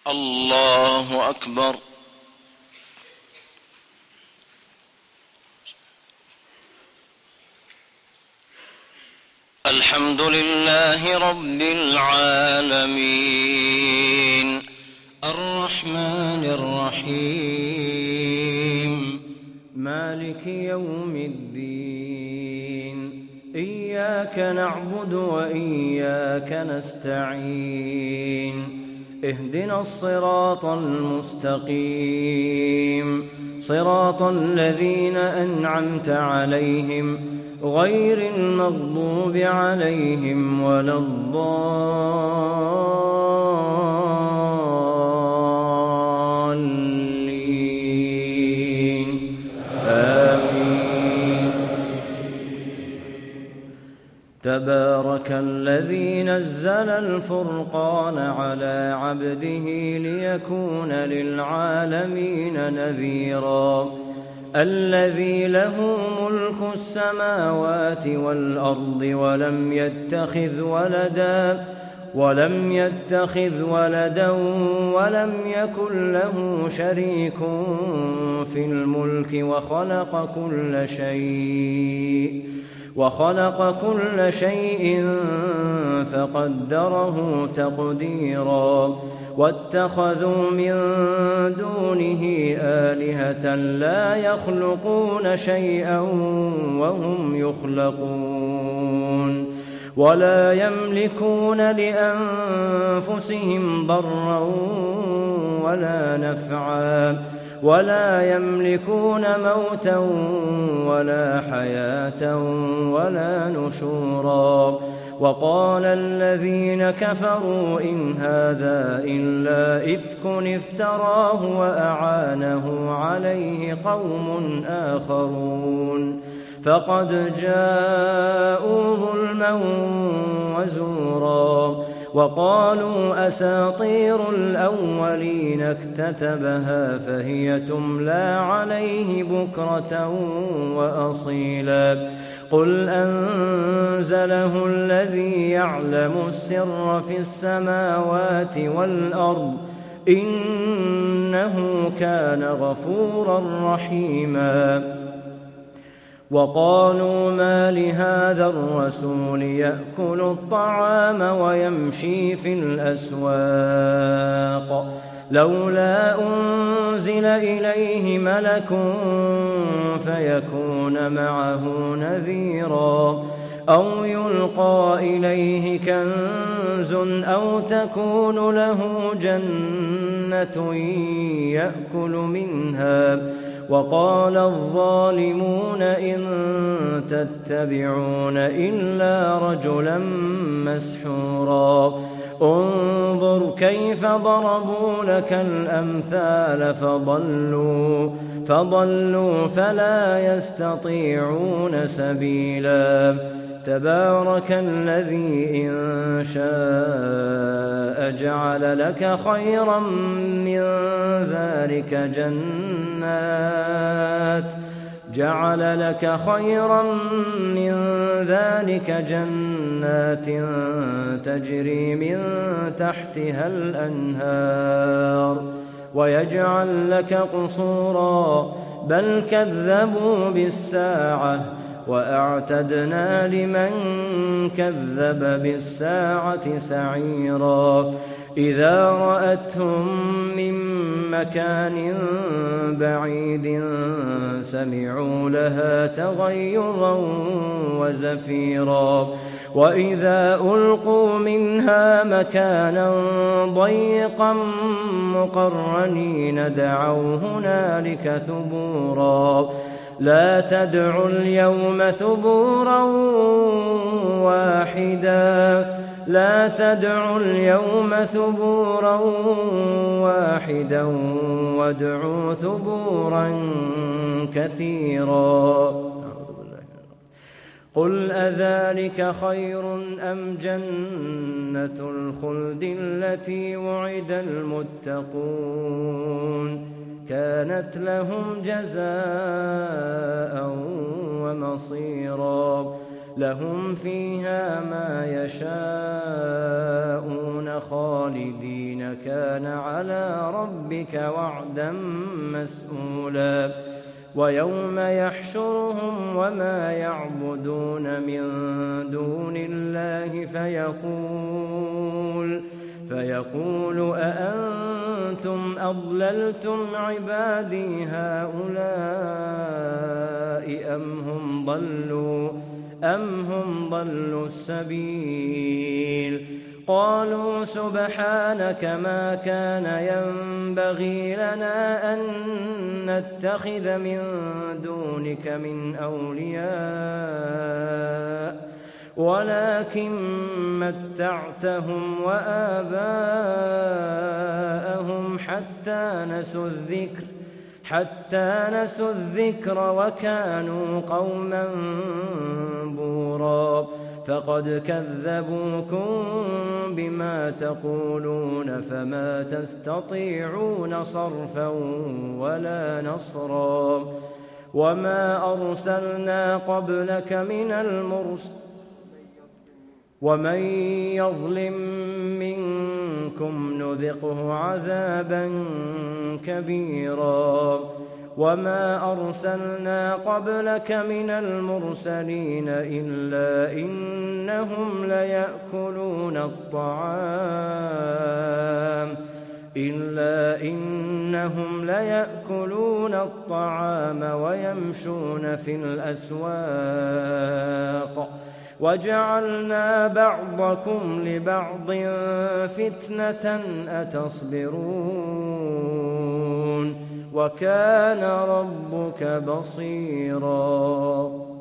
الله أكبر. الحمد لله رب العالمين الرحمن الرحيم مالك يوم الدين إياك نعبد وإياك نستعين اهدنا الصراط المستقيم صراط الذين أنعمت عليهم غير المغضوب عليهم ولا الضالين آمين. تبارك الذي نزل الفرقان على عبده ليكون للعالمين نذيرا الذي له ملك السماوات والأرض ولم يتخذ ولدا ولم يكن له شريك في الملك وخلق كل شيء فقدره تقديرا واتخذوا من دونه آلهة لا يخلقون شيئا وهم يخلقون ولا يملكون لأنفسهم ضرا ولا نفعا ولا يملكون موتا ولا حياة ولا نشورا وقال الذين كفروا إن هذا إلا إفك افتراه وأعانه عليه قوم آخرون فقد جاءوا ظلما وزورا وقالوا أساطير الأولين اكتتبها فهي تملى عليه بكرة وأصيلا قل أنزله الذي يعلم السر في السماوات والأرض إنه كان غفورا رحيما وقالوا ما لهذا الرسول يأكل الطعام ويمشي في الأسواق لولا أنزل إليه ملك فيكون معه نذيرا أو يلقى إليه كنز أو تكون له جنة يأكل منها وقال الظالمون إن تتبعون إلا رجلا مسحورا انظر كيف ضربوا لك الأمثال فضلوا فلا يستطيعون سبيلا تبارك الذي إن شاء جعل لك خيرا من ذلك جنات تجري من تحتها الأنهار ويجعل لك قصورا بل كذبوا بالساعة وأعتدنا لمن كذب بالساعة سعيرا إذا رأتهم من مكان بعيد سمعوا لها تغيظا وزفيرا وإذا ألقوا منها مكانا ضيقا مقرنين دعوا هنالك ثبورا لا تدعوا اليوم ثبورا واحدا وادعوا ثبورا كثيرا قل أذلك خير أم جنة الخلد التي وعد المتقون كانت لهم جزاء ومصيرا لهم فيها ما يشاءون خالدين خالدين كان على ربك وعدا مسئولا ويوم يحشرهم وما يعبدون من دون الله فيقول أأنتم أضللتم عبادي هؤلاء أم هم ضلوا السبيل قالوا سبحانك ما كان ينبغي لنا أن نتخذ من دونك من أولياء ولكن متعتهم وآباءهم حتى نسوا الذكر وكانوا قوما بورا فقد كذبوكم بما تقولون فما تستطيعون صرفا ولا نصرا وما أرسلنا قبلك من المرسلين ومن يظلم منكم نذقه عذابا كبيرا وما أرسلنا قبلك من المرسلين إلا إنهم ليأكلون الطعام ويمشون في الأسواق وجعلنا بعضكم لبعض فتنة أتصبرون وكان ربك بصيرا